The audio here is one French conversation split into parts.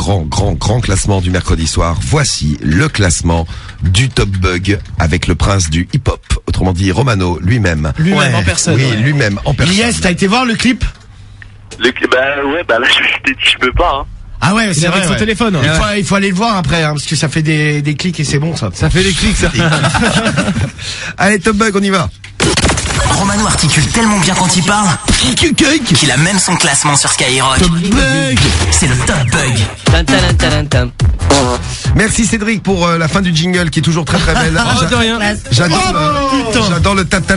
grand classement du mercredi soir. Voici le classement du Top Bug avec le prince du hip-hop, autrement dit Romano lui-même. Lui-même en personne. Oui, lui-même en personne. Yes, t'as été voir le clip? Là je t'ai dit je peux pas, hein. Ah ouais, c'est vrai. Avec son téléphone. Il faut aller le voir après, hein, parce que ça fait des clics et c'est bon ça. Ça fait des clics, ça. Allez, Top Bug, on y va. Romano articule tellement bien quand il parle qu'il a même son classement sur Skyrock. Top Bug. C'est le Top Bug. Merci Cédric pour la fin du jingle qui est toujours très belle. Oh, de rien. J'adore le tap.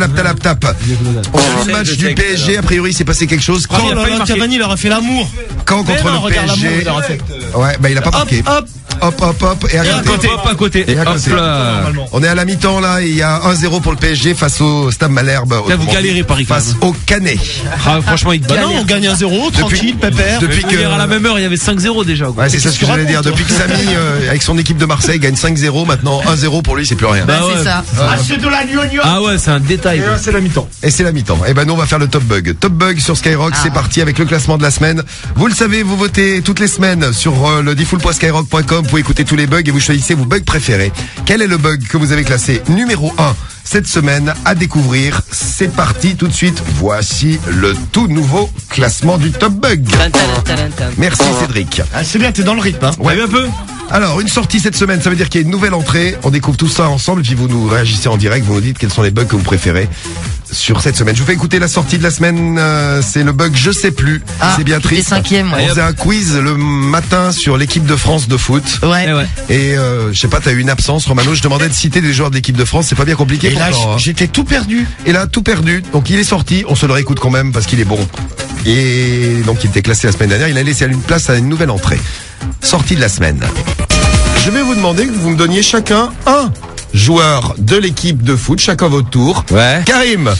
On suit le match du PSG. A priori, il s'est passé quelque chose. Il a failli marquer. Cavani, il aurait fait l'amour. Quand contre le PSG. Ouais, bah il a pas marqué. Hop. Et à côté. Hop, à côté. Et à côté. Hop là. On est à la mi-temps là. Il y a 1-0 pour le PSG face au Stade Malherbe. Là, vous galérez, Paris. Face au Canet. Ah, franchement, il galère. Non, on gagne 1-0, tranquille, pépère. Depuis que Hier, à la même heure, il y avait 5-0 déjà. Quoi. Ouais, c'est ça ce que j'allais dire. Depuis que Samy, avec son équipe de Marseille, gagne 5-0, maintenant 1-0 pour lui, c'est plus rien. Bah ouais. C'est ça. Ah, c'est de la gnogno. Ah ouais, c'est un détail. C'est la mi-temps. Et c'est la mi-temps. Et ben nous on va faire le Top Bug. Top Bug sur Skyrock, c'est parti avec le classement de la semaine. Vous le savez, vous votez toutes les semaines sur le diffoul.skyrock.com. Vous pouvez écouter tous les bugs et vous choisissez vos bugs préférés. Quel est le bug que vous avez classé numéro 1 cette semaine à découvrir? C'est parti tout de suite. Voici le tout nouveau classement du Top Bug. Merci Cédric. Ah, c'est bien, t'es dans le rythme, hein. Ouais, un peu. Alors, une sortie cette semaine, ça veut dire qu'il y a une nouvelle entrée. On découvre tout ça ensemble, puis vous nous réagissez en direct, vous nous dites quels sont les bugs que vous préférez sur cette semaine. Je vous fais écouter la sortie de la semaine, c'est le bug Je sais plus. C'est bien triste. Les 5e, ouais. On faisait un quiz le matin sur l'équipe de France de foot. Ouais. Et je sais pas, t'as eu une absence, Romano. Je demandais de citer des joueurs de l'équipe de France, c'est pas bien compliqué. Et là, pourtant, hein. j'étais tout perdu. Et là, tout perdu. Donc il est sorti, on se le réécoute quand même parce qu'il est bon. Et donc il était classé la semaine dernière, il a laissé une place à une nouvelle entrée. Sortie de la semaine. Je vais vous demander que vous me donniez chacun un joueur de l'équipe de foot, chacun votre tour. Ouais. Karim.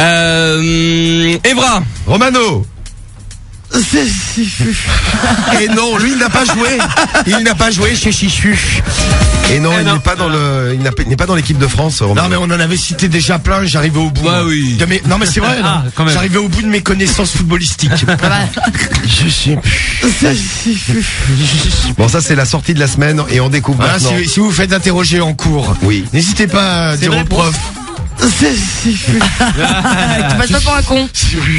Evra. Romano. Et non, lui il n'a pas joué. Il n'a pas joué chez Chichu. Et non, il n'est pas dans il n'est pas dans l'équipe de France, Romano. Non mais on en avait cité déjà plein, j'arrivais au bout. Bah oui. Non mais c'est vrai, non. Quand même. J'arrivais au bout de mes connaissances footballistiques. Je sais plus. Bon, ça c'est la sortie de la semaine et on découvre Voilà, maintenant. si vous faites interroger en cours, Oui. n'hésitez pas à dire au prof. Tu passes pas pour un con.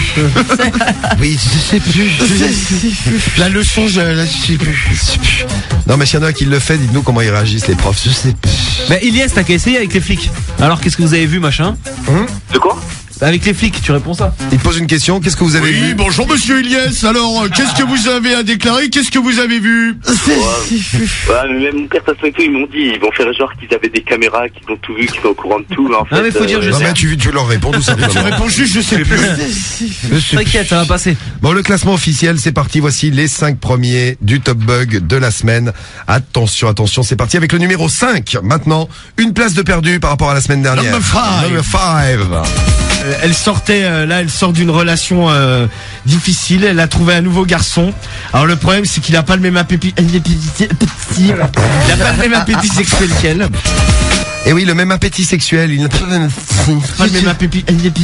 Oui, je sais plus. La leçon, je sais plus. Non, mais s'il y en a qui le fait, dites-nous comment ils réagissent les profs. Je sais plus. Mais Ilias, t'as qu'à essayer avec les flics. Alors, qu'est-ce que vous avez vu, machin? De quoi? Avec les flics, tu réponds ça. Il pose une question. Qu'est-ce que vous avez vu? Bonjour monsieur Ilias. Alors, qu'est-ce que vous avez à déclarer? Qu'est-ce que vous avez vu? Ouais, mais même mon père, ça et tout, ils m'ont dit, ils vont faire genre qu'ils avaient des caméras, qu'ils ont tout vu, qu'ils sont au courant de tout. Mais en fait, Non, mais faut dire, je Non, sais. mais tu leur réponds tout Tu simplement. réponds juste, je sais plus. T'inquiète, ça va passer. Bon, le classement officiel, c'est parti. Voici les 5 premiers du Top Bug de la semaine. Attention, c'est parti avec le numéro 5. Maintenant, une place de perdu par rapport à la semaine dernière. Number 5. Elle sort d'une relation difficile. Elle a trouvé un nouveau garçon. Alors le problème, c'est qu'il a pas le même appétit. Il a pas le même appétit sexuel qu'elle. Et oui, le même appétit sexuel. Il n'a pas Pas le même appétit.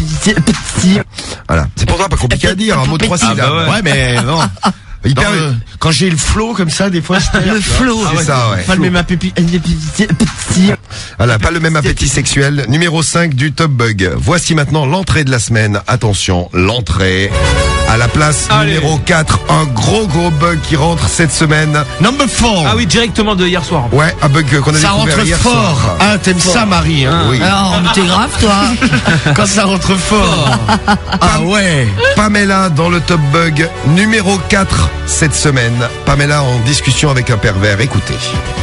Voilà. C'est pourtant pas compliqué à dire. Un mot de 3 syllabes. bah Ouais, mais non. Hyper. Quand j'ai le flow comme ça, des fois, Le flow. C'est ça, ouais. pas le même appétit. Voilà, pas le même appétit sexuel. Numéro 5 du Top Bug. Voici maintenant l'entrée de la semaine. Attention, l'entrée. À la place numéro 4, un gros bug qui rentre cette semaine. Number 4. Ah oui, directement de hier soir. Ouais, un bug qu'on a Ça découvert rentre hier fort. soir. Ah, t'aimes ça, Marie, hein? Oui. Alors, mais t'es grave, toi. Quand ça rentre fort. Ah ouais. Pamela dans le Top Bug numéro 4 cette semaine. Pamela en discussion avec un pervers. Écoutez.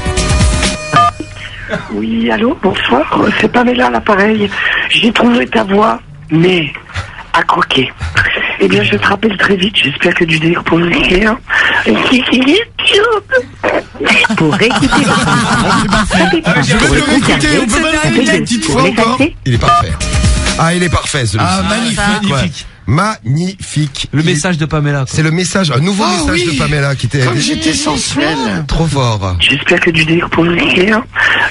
Oui, allô, bonsoir, c'est Pamela à l'appareil. J'ai trouvé ta voix, mais à croquer. Eh bien, je te rappelle très vite, j'espère que du délire pour le faire. Pour écouter Je vais le réécouter, on peut pas le réécouter une petite fois encore. Il est parfait. Ah, il est parfait celui-ci. Ah, magnifique. Magnifique. Le message de Pamela. C'est le message, un nouveau message de Pamela qui était Comme j'étais sensuel. trop fort. J'espère que du délire pour le faire.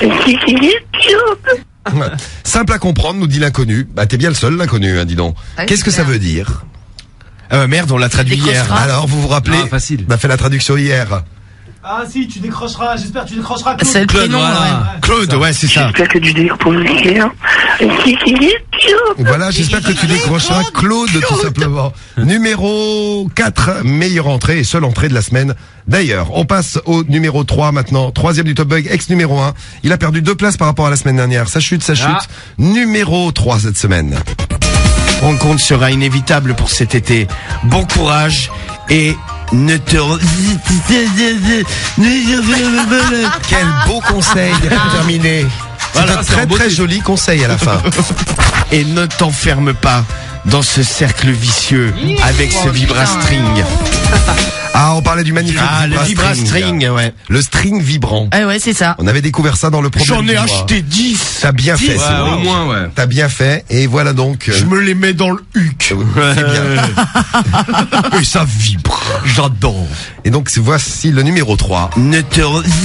Simple à comprendre, nous dit l'inconnu. Bah, t'es bien le seul, l'inconnu, hein, dis donc. Ah oui, Qu'est-ce que c'est ça clair. veut dire? Merde, on l'a traduit hier. Décrochera. Alors, vous vous rappelez? Ah, facile. On a fait la traduction hier. Ah si, tu décrocheras, j'espère que tu décrocheras. C'est le prénom, Claude, ouais, c'est ça. J'espère que du délire pour le week-end. Voilà, j'espère que tu décrocheras Claude, tout simplement. Numéro 4, meilleure entrée et seule entrée de la semaine. D'ailleurs, on passe au numéro 3 maintenant. Troisième du Top Bug, ex-numéro 1. Il a perdu 2 places par rapport à la semaine dernière. Ça chute. Numéro 3 cette semaine. Rencontre sera inévitable pour cet été. Bon courage et ne te... Quel beau conseil pour terminer. C'est Voilà, un très très joli conseil à la fin. Et ne t'enferme pas dans ce cercle vicieux avec ce vibra-string. Ah, on parlait du magnifique le vibra-string, ouais. Le string vibrant. Ah ouais, c'est ça. On avait découvert ça dans le problème J'en ai du mois. acheté 10. T'as bien fait, Ouais, c'est au moins, ouais. T'as bien fait, et voilà donc. Je me les mets dans le huc. C'est bien. Et ça vibre. J'adore. Et donc, voici le numéro 3. Ne te...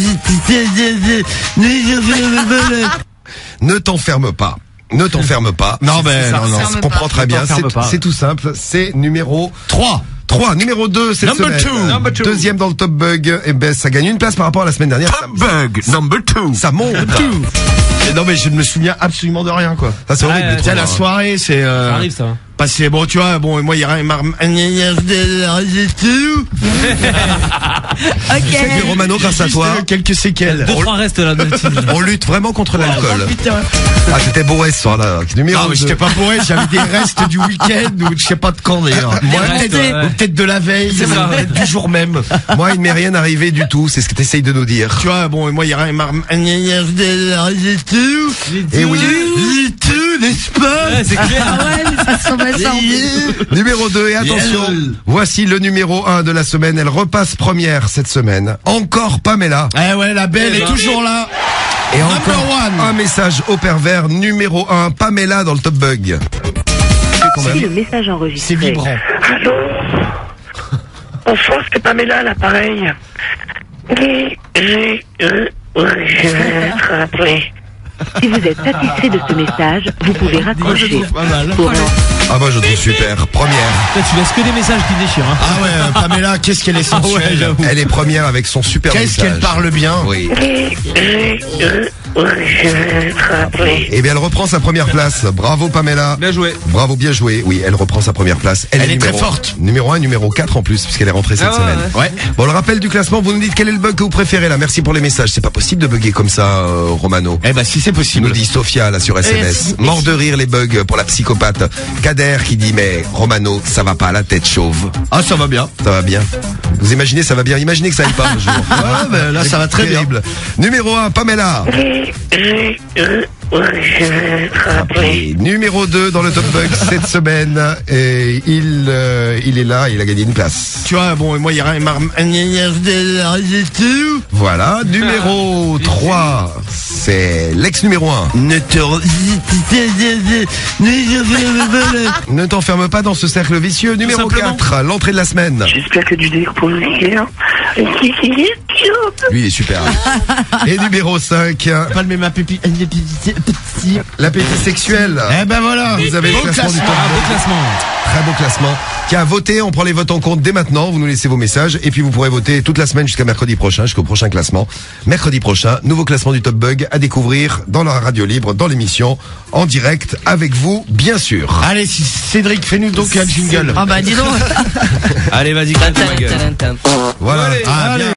Ne t'enferme pas. Ne t'enferme pas. Non, ben, non, non, Ferme je comprends pas. très bien. t'enferme pas. C'est tout simple. C'est numéro 3. 3. Numéro 2, cette Number semaine. two. Number two. Deuxième dans le Top Bug. Et ben, ça gagne une place par rapport à la semaine dernière. Bug number 2. Ça monte. Non mais je ne me souviens absolument de rien quoi. Ça, c'est horrible. Ouais, de Tiens, trop, la hein. soirée c'est Ça arrive, ça. passé bon tu vois bon et moi il y a rien Mais Romano, grâce à toi, quelques séquelles. 2-3 restes là. on lutte vraiment contre l'alcool. Putain. Ah, t'étais bourré ce soir-là. Numéro Non mais 2. j'étais pas bourré, j'avais des restes du week-end ou je sais pas de quand d'ailleurs. Des Moi, restes, peut-être ouais. ou peut-être de la veille, C'est ça. peut-être du jour même. Moi, il m'est rien arrivé du tout. C'est ce que t'essayes de nous dire. Tu vois bon et moi il y a rien Et oui. n'est-ce pas? Ouais, c'est clair. Ah ouais, mais ça ressemble à ça. en plus. Numéro 2, et attention, voici le numéro 1 de la semaine. Elle repasse première cette semaine. Encore Pamela. Eh ouais, la belle est toujours là. Et Number encore one. un message au pervers. Numéro 1, Pamela dans le Top Bug. Si le message enregistré. C'est vibrant. Allô? Bonsoir, c'est Pamela, l'appareil. J'ai rappelé. Si vous êtes satisfait de ce message, vous pouvez raccrocher. Pas mal. Pour Ah bah je trouve super. Première. Tu laisses que des messages qui déchirent. Hein. Ah ouais, Pamela, qu'est-ce qu'elle est sensuelle. Elle est première avec son super Qu'est-ce message. qu'elle parle bien. Oui. Rappelé. Et bien elle reprend sa première place. Bravo Pamela. Bien joué. Bravo, bien joué. Oui, elle reprend sa première place. Elle est très forte. Numéro 1 et numéro 4 en plus, puisqu'elle est rentrée cette Ah ouais, semaine. Ouais. Bon, le rappel du classement, vous nous dites quel est le bug que vous préférez là. Merci pour les messages. C'est pas possible de bugger comme ça, Romano. Eh ben si c'est Qui possible. nous dit Sophia là sur SMS. Mort de rire les bugs pour la psychopathe. Kader qui dit mais Romano, ça va pas, la tête chauve. Ah ça va bien. Ça va bien. Vous imaginez, ça va bien. Imaginez que ça aille pas un jour. Ah ben là ça va très bien. Terrible. Numéro 1, Pamela. Et numéro 2 dans le Top Bug cette semaine. Et il est là, il a gagné une place. Tu vois bon et moi il y a rien Voilà. Numéro 3, c'est l'ex numéro 1. ne te Ne t'enferme pas dans ce cercle vicieux. Numéro simplement. 4, l'entrée de la semaine. J'espère que du délire pour le week-end. Lui, il est super. Et numéro 5, palmer ma pépite. l'appétit sexuel. Eh ben voilà. Vous avez le Bon classement du Top Ah, beau Bug. classement. Très beau classement. Qui a voté, on prend les votes en compte dès maintenant. Vous nous laissez vos messages. Et puis vous pourrez voter toute la semaine jusqu'à mercredi prochain, jusqu'au prochain classement. Mercredi prochain, nouveau classement du Top Bug à découvrir dans la radio libre, dans l'émission, en direct, avec vous, bien sûr. Allez Cédric, fais-nous donc un jingle. Ah bah dis donc. Allez, vas-y, crève ta gueule. Voilà. Ah, bien.